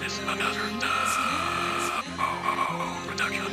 is another production.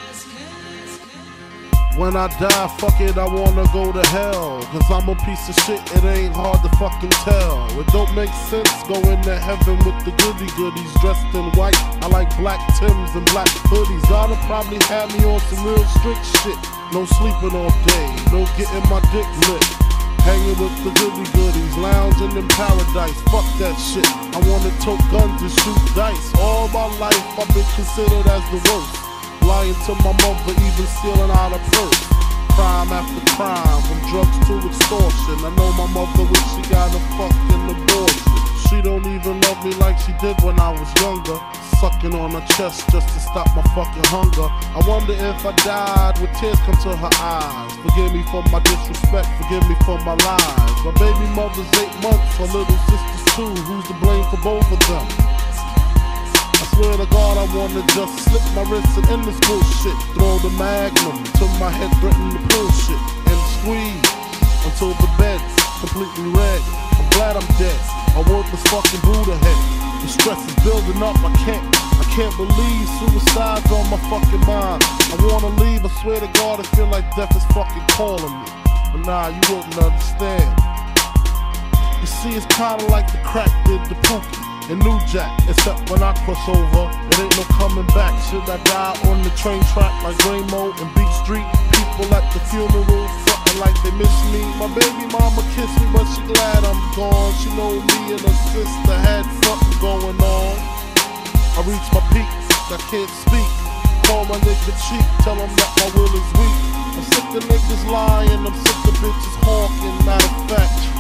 When I die, fuck it, I wanna go to hell. Cause I'm a piece of shit, it ain't hard to fucking tell. It don't make sense going to heaven with the goody goodies dressed in white. I like black Timbs and black hoodies. I'd have probably had me on some real strict shit. No sleeping all day, no getting my dick lit. Hanging with the goody goodies, lounging in paradise. Fuck that shit, I wanna tote guns and shoot dice. All my life I've been considered as the worst. Lying to my mother, even stealing out a purse. Crime after crime, from drugs to extortion. I know my mother wish she got a fucking abortion. She don't even love me like she did when I was younger. Sucking on her chest just to stop my fucking hunger. I wonder if I died with tears come to her eyes. Forgive me for my disrespect, forgive me for my lies. My baby mother's 8 months, her little sister's 2. Who's to blame for both of them? I swear to God, I wanna just slip my wrist and end this bullshit. Throw the magnum till my head threaten to pull shit. And squeeze until the bed's completely red. I'm glad I'm dead, a worthless fucking Buddha head. The stress is building up, I can't believe suicide's on my fucking mind. I wanna leave, I swear to God, I feel like death is fucking calling me. But nah, you wouldn't understand. You see, it's kinda like the crack did the Pookie and New Jack, except when I cross over, it ain't no coming back. Should I die on the train track like Ramo and Beat Street? People at the funeral frontin' like they miss me. My baby mama kissed me, but she glad I'm gone. She know me and her sister had something going on. I reach my peak, I can't speak. Call my nigga cheek, tell him that my will is weak. I'm sick of niggas lying, I'm sick of bitches hawking. Matter of fact,